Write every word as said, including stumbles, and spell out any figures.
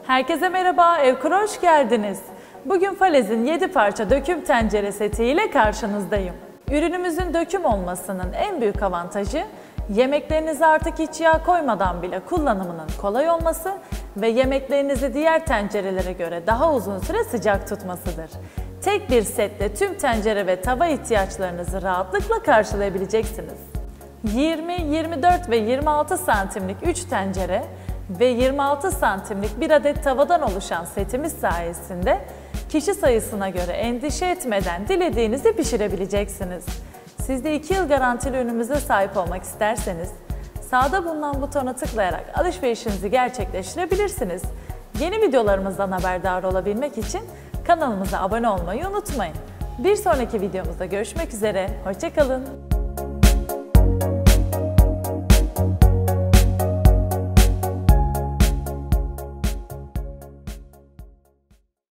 Herkese merhaba, Evkur'a hoş geldiniz. Bugün Falez'in yedi parça döküm tencere seti ile karşınızdayım. Ürünümüzün döküm olmasının en büyük avantajı, yemeklerinize artık hiç yağ koymadan bile kullanımının kolay olması ve yemeklerinizi diğer tencerelere göre daha uzun süre sıcak tutmasıdır. Tek bir setle tüm tencere ve tava ihtiyaçlarınızı rahatlıkla karşılayabileceksiniz. yirmi, yirmi dört ve yirmi altı santimlik üç tencere ve yirmi altı santimlik bir adet tavadan oluşan setimiz sayesinde kişi sayısına göre endişe etmeden dilediğinizi pişirebileceksiniz. Siz de iki yıl garantili ürünümüze sahip olmak isterseniz sağda bulunan butona tıklayarak alışverişinizi gerçekleştirebilirsiniz. Yeni videolarımızdan haberdar olabilmek için kanalımıza abone olmayı unutmayın. Bir sonraki videomuzda görüşmek üzere, hoşça kalın.